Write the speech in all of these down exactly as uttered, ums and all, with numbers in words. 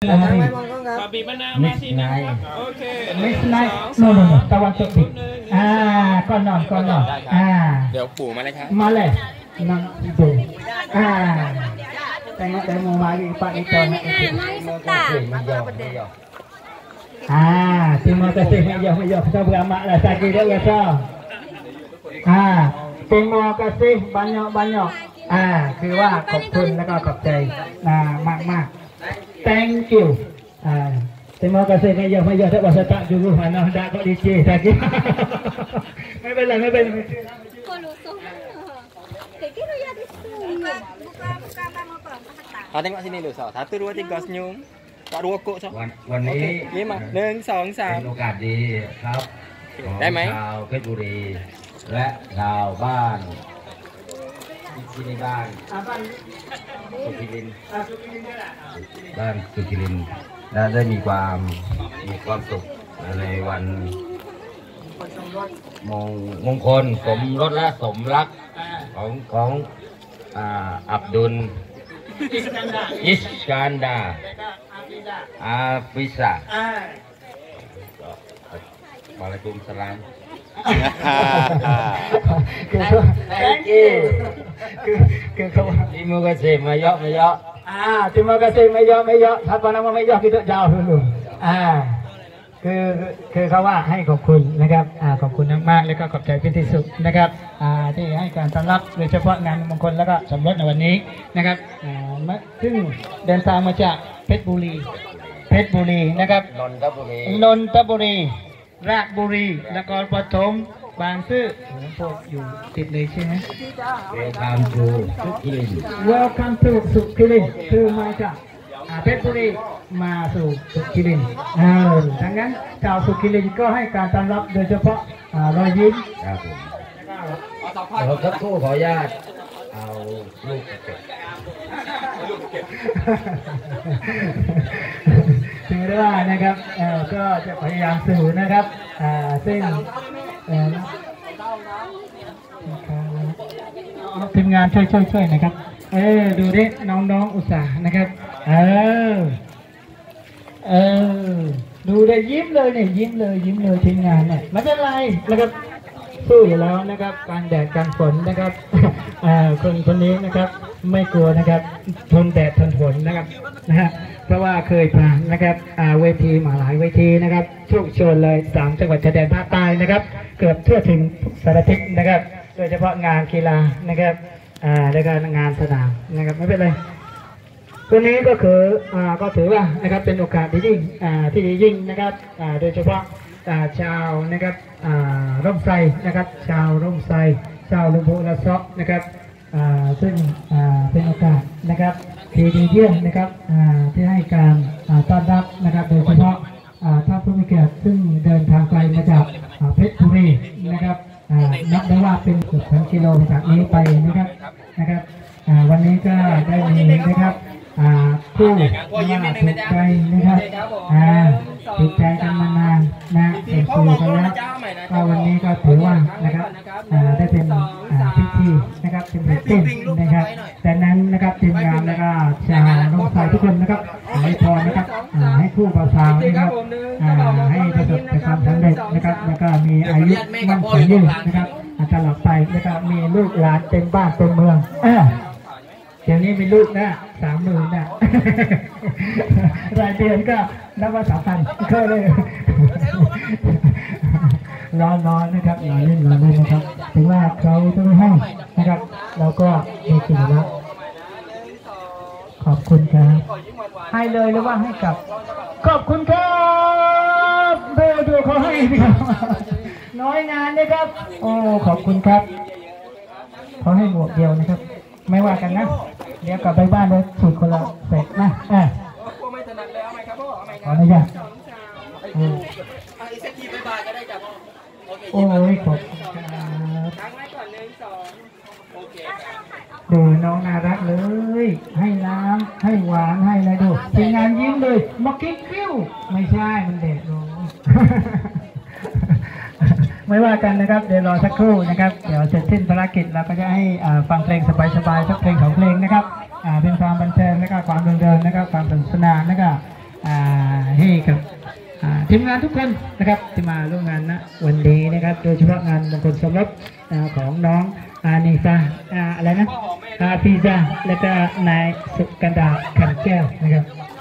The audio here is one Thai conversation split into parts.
บีบมะนาวมาทีนึงครับโอเคไม่ใช่โน่นโน่นตะวันตกดิบอ่าก่อนนอนก่อนนอนอ่าเดี๋ยวปู่มาเลยครับมาเลยนั่งดูอ่าแต่งแต่งโมมาอีกปักอีกตอนนี้อ่าterima kasih meja meja kita beramak lah sakit dia biasaอ่าterima kasih banyak banyakอ่าคือว่าขอบคุณแล้วก็ขอบใจอ่ามากมาก thank you อ่าterima kasih meja meja tak bahasa tak dulu mana dah kok licin sakit ไม่เป็นไรไม่เป็นไรเอาtengok sini dulu so satu dua tiga senyum tak dua kok so วันนี้นี่มาหนึ่งสองสามเป็นโอกาสดีครับได้ไหมชาวเพชรบุรีและชาวบ้านที่ในบ้านสุขิรินบ้านสุขิรินและได้มีความมีความสุขในวันมงมงคลสมรสและสมรักของของอับดุลอิสกันดาอาฟิซาWaalaikumsalam คือคือเขา terima kasih mayok mayok ah terima kasih mayok mayok siapa nama mayok kita jauh duluอ่าคือคือเขาว่าให้ขอบคุณนะครับอ่าขอบคุณมากๆแล้วก็ขอบใจเป็นที่สุดนะครับอ่าที่ให้การต้อนรับโดยเฉพาะงานมงคลแล้วก็สมรสในวันนี้นะครับอ่าซึ่งเดินทางมาจากเพชรบุรีเพชรบุรีนะครับนนทบุรีนนทบุรีราชบุรีนครปฐมบางซื่อพวกอยู่ติดเลยใช่ไหม Welcome to สุขิริน Welcome to สุขิรินคือมาจากเพชรบุรีมาสู่สุขิรินเออดังนั้นชาวสุขิรินก็ให้การต้อนรับโดยเฉพาะรอยยิ้มครับผมเราสักครู่ขออนุญาตเอาลูกเก็บถือว่านะครับก็จะพยายามสื่อนะครับซึ่งทีมงานช่วยช่วยช่วยนะครับเออดูดิน้องๆอุตส่าห์นะครับเออเออดูได้ยิ้มเลยเนี่ยยิ้มเลยยิ้มเลยทีมงานเนี่ยไม่เป็นไรนะครับสู้อยู่แล้วนะครับการแดดการฝนนะครับคนคนนี้นะครับไม่กลัวนะครับทนแดดทนฝนนะครับนะฮะเพราะว่าเคยผ่านนะครับเวทีมาหลายเวทีนะครับทุกชนเลยสามจังหวัดชายแดนภาคใต้นะครับเกือบทั่วถึงสารทิศนะครับโดยเฉพาะงานกีฬานะครับและก็งานสนามนะครับไม่เป็นไรวันนี้ก็คือก็ถือว่านะครับเป็นโอกาสที่ยิ่งที่ยิ่งนะครับโดยเฉพาะชาวนะครับร่มไทรนะครับชาวร่มไทรชาวลุงโบละซอกนะครับซึ่งเป็นโอกาสนะครับที่ดีเยี่ยมนะครับที่ให้การต้อนรับนะครับโดยเฉพาะท่านผู้มีเกียรติซึ่งเดินทางไกลมาจากเพชรบุรีนะครับนับได้ว่าเป็นเกือบพันกิโลจากนี้ไปนะครับนะครับวันนี้ก็ได้มีนะครับคู่มาถูกใจนะครับถูกใจกันมานานนะเป็นคู่กันแล้วก็วันนี้ก็ถือว่านะครับได้เป็นพิธีนะครับเป็นพิธีนะครับแต่นั้นนะครับทีมงานแล้วก็ชาวน้องชายทุกคนนะครับให้พรนะครับให้คู่บ่าวสาวนะครับให้ประสบความสำเร็จนะครับแล้วก็มีอายุมั่นคงยืนนะครับตลอดไปแล้วก็มีลูกหลานเต็มบ้านเต็มเมืองเดี๋ยวนี้มีลูกนะสามหมื่นนะรายเดือนก็นับว่าสามพันก็เลยรอนอนนะครับรอเล่นรอเล่นนะครับถึงว่าเขาต้องให้นะครับเราก็มีสิ่งละขอบคุณครับให้เลยหรือว่าให้กับขอบคุณครับเบลดูเขาให้น้อยงานนะครับโอ้ขอบคุณครับเขาให้หมวกเดียวนะครับไม่ว่ากันนะเดี๋ยวกลับไปบ้านเลยฉีดคนละเสร็จนะอ่าขออนุญาตโอ้ยขอบคุณครับดูน้องน่ารักเลยให้น้ำให้หวานให้อะไรดูทีมงานยิ้มเลยมาคิดฟิวไม่ใช่มันเด็ดลงไม่ว่ากันนะครับเดี๋ยวรอสักครู่นะครับเดี๋ยวเสร็จสิ้นภารกิจเราก็จะให้ฟังเพลงสบายๆสักเพลงสองเพลงนะครับเป็นความบันเทิงและก็ความเริงๆนะครับความสนุกสนานและก็ให้กับทีมงานทุกคนนะครับที่มาร่วมงานณวันนี้นะครับโดยเฉพาะงานมงคลสมรสของน้องอานีซาอะไรนะอาฟีซาและก็นายสุกันดาขันแก้วนะครับ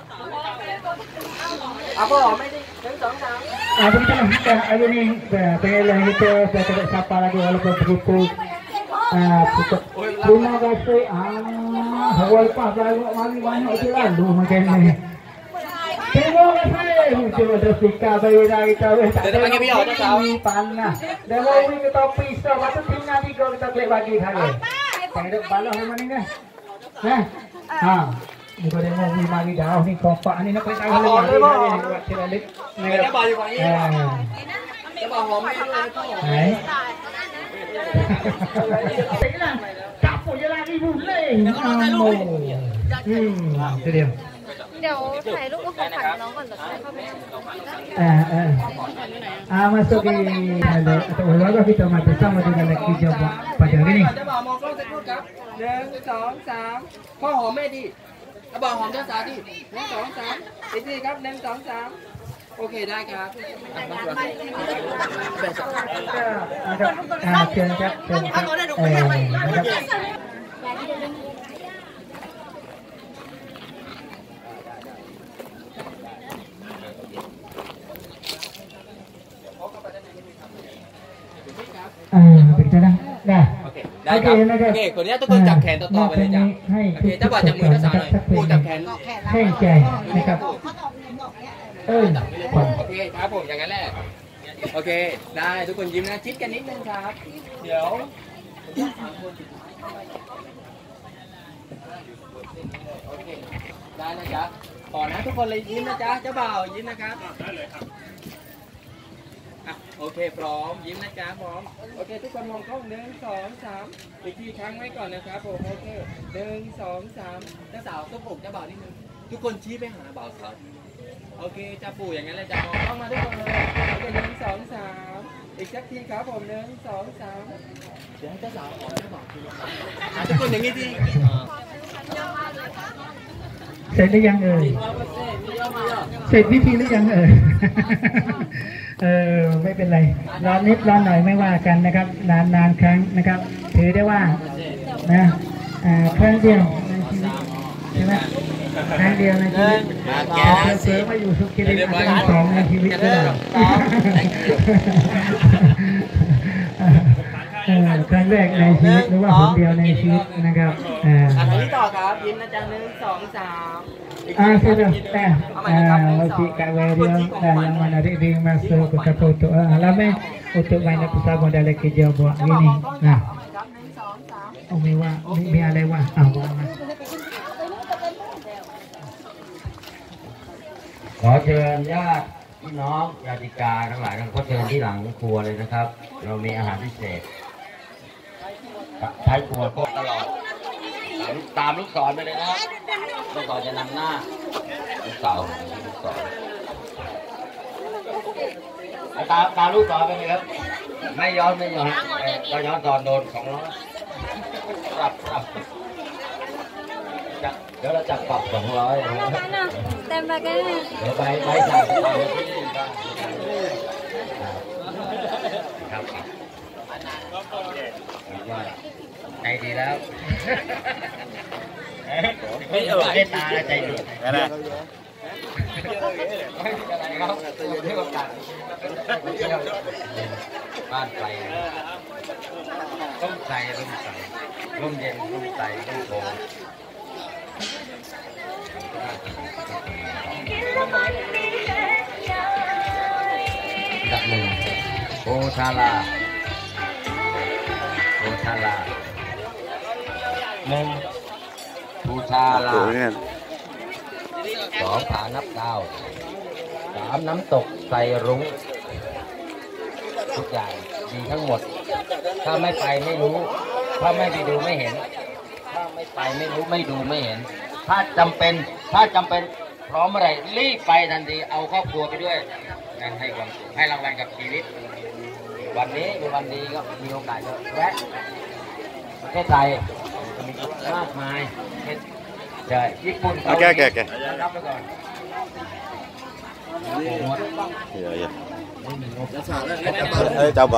apaไม่ได้หนึ่งสองสาม ah begitu lah hari ni pengelah kita saya tak sapa lagi walaupun pukul ah pukul terima kasih ah awal pas lalu mari banyak tu lalu macam ni terima kasih cuba Jessica bayar kita weh tak ada bagi biar dah tahu panah dah mau ke topi so patut tinggal tiga kita klik bagi hari tak ada balah mana ni dah ha ha ni kau demo ni mari dah ni kopak ni nak pergi tahu lagi ni buat ceralik ni dah baju bagi dah bawa hom ni hai tak boleh lagi boleh oh hmm tu dia เดี๋ยวถ่ายรูปกับของขวัญน้องก่อนเดี๋ยวจะเข้าไปนั่ง ah ah ah masuk di atau walaupun kita mati sama dengan lagi jawab pada hari ni จะบอกมองกล้องสักครู่ครับหนึ่งสองสามพ่อหอมแม่ดีบอกหอมเจ้าสาวดิหนึ่งสองสามอีกทีครับหนึ่งสองสามโอเคได้ครับเชิญครับเชิญครับเออนะครับอ่าเป็นจะได้ได้โอเคได้ครับโอเคคนนี้ทุกคนจับแขนต่อๆไปเลยจ้ะโอเคจะบอกจับมือเจ้าสาวหน่อยพูดจับแขนให้ใจนะครับเออโอเคครับผมอย่างนั้นแหละโอเคได้ทุกคนยิ้มนะชิดกันนิดนึงครับเดี๋ยวโอเคได้นะจ๊ะต่อนะทุกคนเลยยิ้มนะจ๊ะเจ้าบ่าวยิ้มนะครับได้เลยครับโอเคพร้อมยิ้มนะจ๊ะพร้อมโอเคทุกคนมองกล้องหนึ่งสองสามอีกทีครั้งไว้ก่อนนะครับผมโอเคหนึ่งสองสามเจ้าสาวต้องปลุกเจ้าบ่าวนิดนึงทุกคนชี้ไปหาบ่าวสาวโอเคจะปู่อย่างนั้นเลยจะมองกล้องมาทุกคนเลยโอเคหนึ่งสองสามอีกสักทีครับผมหนึ่งสองสามเดี๋ยวให้เจ้าสาวขอเจ้าบ่าวทุกคนอย่างนี้ทีเสร็จหรือยังเอ่ยเสร็จพิธีหรือยังเอ่ยเออไม่เป็นไรรอนิดรอหน่อยไม่ว่ากันนะครับนานนานครั้งนะครับถือได้ว่านะครั้งเดียวในชีวิตใช่ไหมครั้งเดียวในชีวิตเสือมาอยู่สุขีรินอาจจะสองในชีวิตก็ได้ครั้งแรกในชีวิตหรือว่าคนเดียวในชีวิตนะครับอันนี้ต่อครับยิ้มนะจ๊ะหนึ่งสองสาม ah sudah eh masih Kak Werio dan yang mana ring masuk ke foto alamnya untuk banyak pesan modal kerja buat ini nah ohมีว่ามีอะไรวะอ้าวว่ามาขอเชิญญาติพี่น้องญาติกาทั้งหลายทั้งก็เชิญที่หลังครัวเลยนะครับเรามีอาหารพิเศษท้ายครัวก็ตลอดตามลูกศรไปเลยนะครับลูกศรจะนำหน้าลูกสาวลูกศรตามตามลูกศรไปเลยครับไม่ย้อนไม่ย้อนก็ย้อนตอนโดนของน้องปรับปรับเดี๋ยวเราจับปรับสองร้อยเต็มไปกันเดี๋ยวไปไปจ่ายไปที่บ้านครับว่าใจดีแล้วไม่เออไม่ตาใจดีอะไรไม่อะไรครับที่โอกาสบ้านไฟต้มไทรร่มใสร่มเย็นร่มใสร่มโพดับหนึ่งโอชาลาโอชาลาหนึ่งบูชาลาสองผานับดาวสามน้ำตกใส่รุ้งทุกอย่างดีทั้งหมดถ้าไม่ไปไม่รู้ถ้าไม่ไปดูไม่เห็นถ้าไม่ไปไม่รู้ไม่ดูไม่เห็นถ้าจำเป็นถ้าจำเป็นพร้อมอะไรรีบไปทันทีเอาครอบครัวไปด้วยนะให้ความสุขให้รางวัลกับชีวิตวันนี้เป็นวันดีก็มีโอกาสจะแวะประเทศไทยมีมากมายจะญี่ปุ่นเกาหลีรับไปก่อน Iya iya. Eh, Eh coba.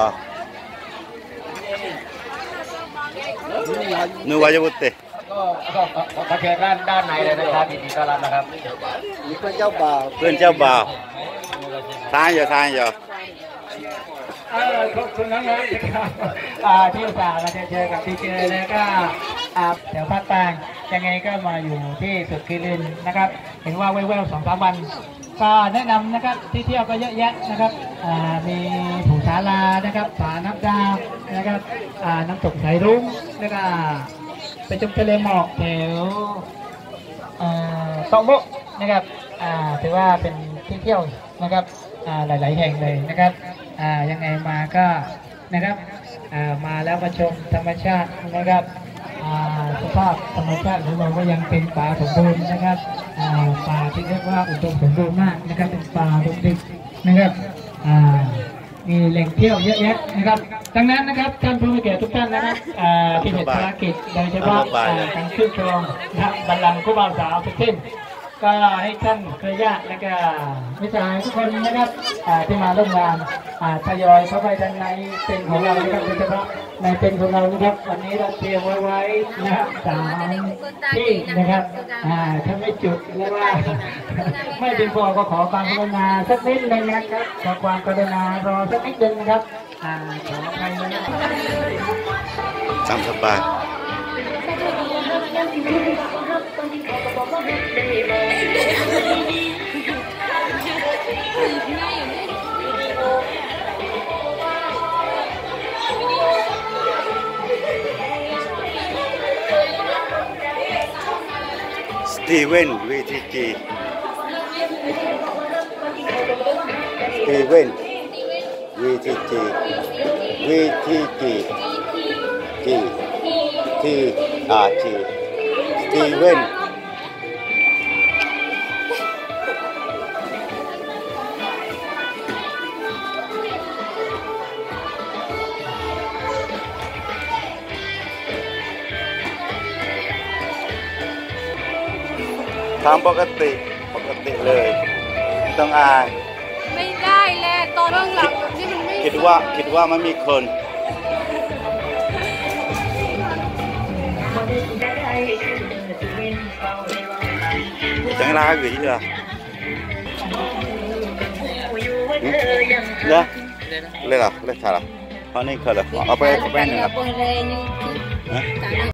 Nu wajah putih. ก็ก็ก็เชิญด้านด้านในเลยนะครับยินดีต้อนรับนะครับนี่เพื่อนเจ้าบ่าว Bên châu bào. Thay giờ thay giờ. เออขอบคุณน้องๆนะครับอ่าที่อุตส่าห์มาเจอกับพี่เจอแล้วก็อ่าแถวภาคกลางยังไงก็มาอยู่ที่สุขีรินทร์นะครับ เห็นว่าแว่วๆสองสามวัน ก็แนะนำนะครับที่เที่ยวก็เยอะแยะนะครับอ่ามีผูสาลานะครับผาน้ำดาวนะครับอ่าน้ำตกสายรุ้งแล้วก็ไปชมทะเลหมอกแถวอ่าตองโบะนะครับอ่าถือว่าเป็นที่เที่ยวนะครับอ่าหลายๆแห่งเลยนะครับอ่ายังไงมาก็นะครับอ่ามาแล้วมาชมธรรมชาตินะครับอ่าสภาพธรรมชาติของเราก็ยังเป็นป่าสมบูรณ์นะครับอ่าป่าที่เรียกว่าอุดมสมบูรณ์มากนะครับเป็นป่าดงดิบนะครับอ่ามีแหล่งเที่ยวเยอะแยะนะครับดังนั้นนะครับท่านผู้มีเกียรติทุกท่านนะครับอ่าที่เป็นภารกิจโดยเฉพาะอ่าการขึ้นครองนะครับบัลลังก์คู่บ่าวสาวทุกท่านก็ให้ท่านเครือญาติและก็มิตรสหายทุกคนนะครับอ่าที่มาร่วมงานอ่าทยอยเข้าไปด้านในเต็นท์ของเรานะครับโดยเฉพาะในเต็นท์ของเรานะครับวันนี้เราเตรียมไว้ไว้นะครับสามที่นะครับอ่าถ้าไม่จุดเรียกว่าไม่เพียงพอก็ขอความกรุณาสักนิดนึงนะครับขอความกรุณารอสักนิดนึงนะครับอ่าขออภัยนะครับ Sam sebar. Steven V T G. Steven V T G. V T G. G T R G Steven ทำปกติปกติเลยต้องอายไม่ได้แหละตอนเรื่องหลังแบบนี้มันไม่คิดว่าคิดว่ามันมีคนจังไรอยู่ที่เดียวเนี่ยเลยเหรอเลยถ่ายเหรอเพราะนี่เคยเหรอเอาไปเอาไปหนึ่งครับ